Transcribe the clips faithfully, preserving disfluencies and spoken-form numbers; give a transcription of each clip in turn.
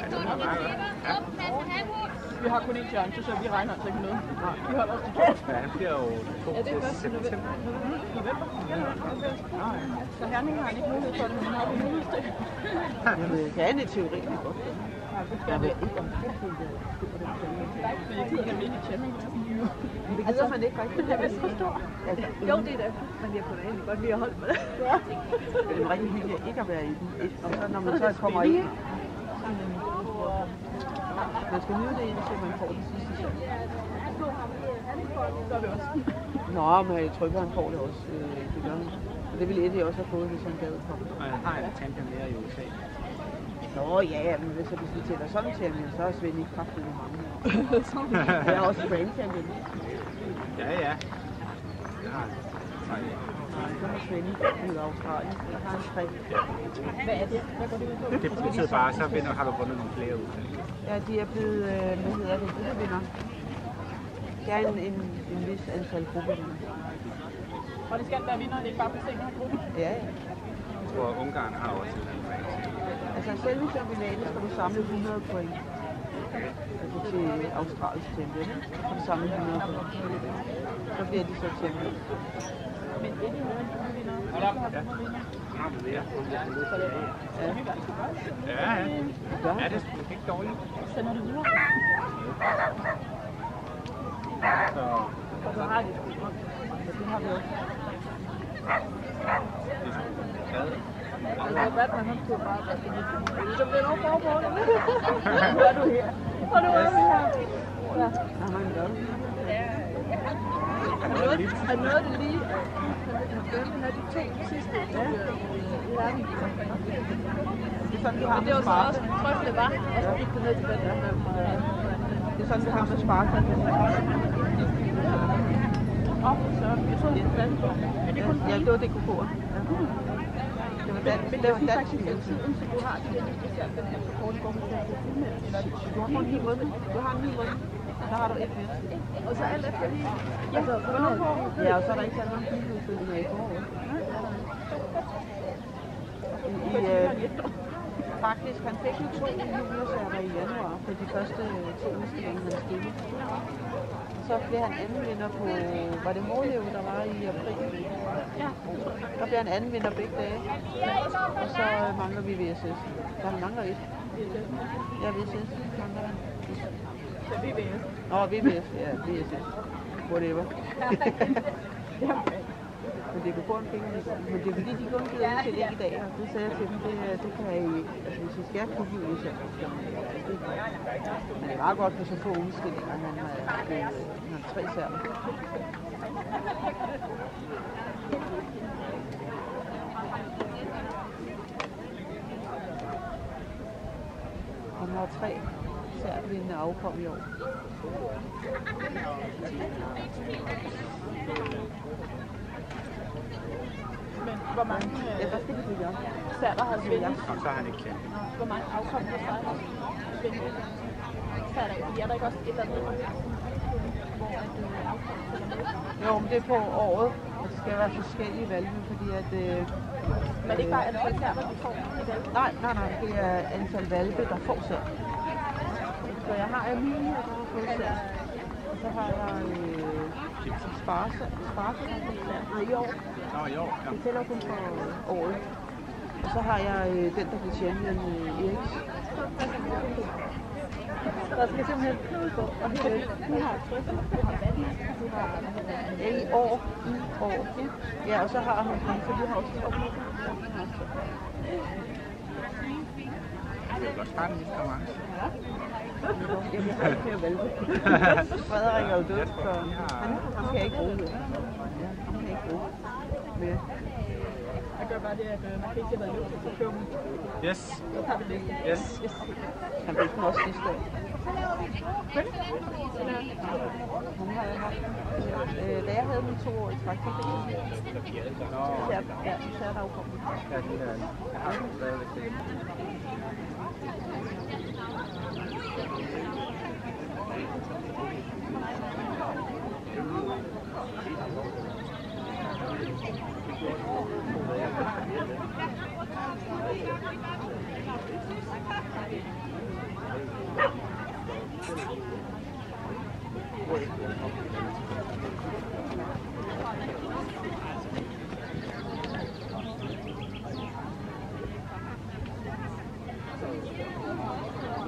Vi har kun én chance, så vi regner altså ikke med noget. Vi holder os til to. Ja, han bliver jo to ja, det er til september. November. Så Herning har han ikke mulighed for det, men han har ikke mulighed til. Jamen, det er en teori, det er godt. Jeg ved ikke, om det er det. Men jeg gider nemlig ikke tjene. Men det gider man ikke rigtigt. Det er vist for stor. Jo, det er det. Men jeg kunne egentlig godt lide at holde med det. Det er rigtig hyggeligt ikke at være i den. Og så når man så kommer ind. Man skal nyde det, indtil man får det sidste selv. Nå, men jeg tror ikke, han får det også. Det gør han. Og det ville Eddie også have fået, hvis han gad komme. Og han har en champion mere i U S A. Nå ja, men hvis jeg hvis vi tæller sådan champion, så er Svend ikke kraftigt med mange. Jeg er også grand champion. Ja, ja. Det har han. Nej, ja. Så har Svend i Australien. Der har han tre. Hvad er det? Hvad går det ud på? Det betyder bare, så vinder, har du vundet nogle flere udsendelser. Ja, de er blevet, øh, hvad hedder det, gruppevinder. Det er en, en, en vis antal gruppevinder. Og det skal være vinder, det er ikke bare på sengen af gruppen? Ja, ja. Jeg tror, Ungarn har også et eller andet. Altså selv hvis jeg vil finale, skal du samle hundrede point. Altså til Australiens champion, så skal du samle hundrede point. Så bliver de så champion. Men det er det jo en gruppevinder. Ja. Har du det? Ja. Ja, ja. Ja, det er sgu ikke dårligt. Sender du videre? Så... Og så har de sgu godt. Det har vi også. Det er sgu skadet. Altså, Batman, han skulle bare være sådan lidt. Så bliver nogen for på det. Nu er du her. Og nu er vi her. Ja, han har en glad. Han nåede, han nåede det lige. Han havde de to sidste. Ja. Ja. Det er sådan, vi har med Sparta. Det var så også, det var. Og så gik det ned til den der. Det er sådan, vi har med Sparta. Åh, så jeg troede, det var dansk. Ja, det var D K K'er. Det var dansk. Men det er faktisk den tiden, så du har til den her kort form til at eller du har kun ni måneder. Du har ni måneder. Så har du et nyt. Og så alt efter lige. Ja, så ja, og så er der ikke andre biludfyldinger i foråret. I, øh, faktisk, han fik jo to juniorserver i januar på de første to udstillinger, han spillede. Så blev han anden vinder på, var det Måløv, der var i april? Ja. Der blev han anden vinder begge dage. Og så mangler vi V S S. Der mangler et. Ja, V S S mangler der. Så V V S. Nå, V V S, ja, V S S. Whatever. Men det kunne få en penge, men det er fordi, de kun gider ud til det i dag, og det sagde jeg til dem, det, det kan jeg ikke. Altså, hvis I skal have klubben ud, så kan man ikke. Men det er meget godt for så få udstillinger, han har, han har tre særler. Han har tre særvindende afkom i år. Men hvor mange ja, der skal de blive jagt. særler har svinget? Og så er han ikke kendt. Hvor mange afkom har særler svinget? Særler, fordi er der ikke også et eller andet, hvor at afkom tæller med? Jo, men det er på året. Og det skal være forskellige valge, fordi at... Øh, men det er ikke bare antal særler, du får i valg? Nej, nej, nej. Det er antal valpe, der får særl. Så jeg har Amelie, der har fået særl. Og så har jeg øh, Sparse, Sparse, der har fået særl. Nej, i år. Nå, i år, ja. Det tæller kun for året. Og så har jeg øh, den, der blev champion, øh, Eriks. Der skal simpelthen knude på. Og det er vi har tryk. Ja, i år. I år. Ja, og så har hun den, så vi har også oplevet. Det er godt starte en lille konkurrence. Ja, vi har ikke flere valve. Frederik er jo død, så han, han kan ikke bruge det. Ja, han kan ikke bruge mere. Jeg gør bare det, at man kan ikke have været løbet til at købe dem. Yes. Så tager vi det. Yes. Yes. Han fik den også sidste år. Han har jeg haft. Øh, da jeg havde den to år i træk, så fik jeg den. Ja, så er der jo kommet. Ja, det er jeg har den stadigvæk det.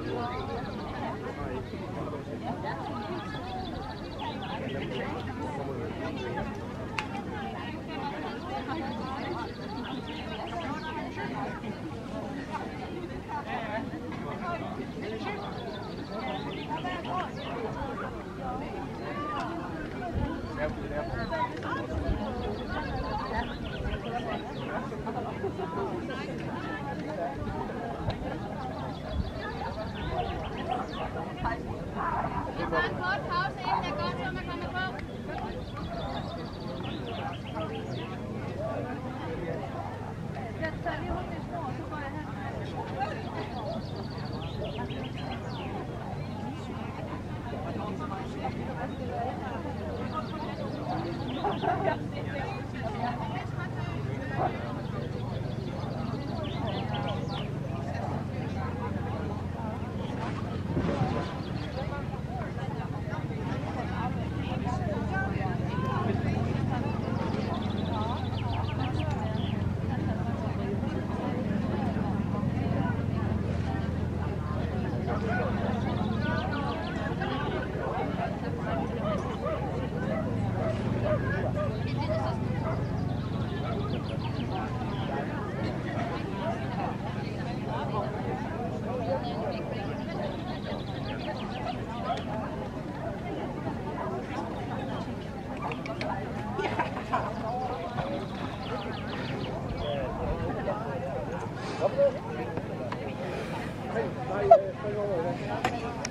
Hey, nej, spring over i den.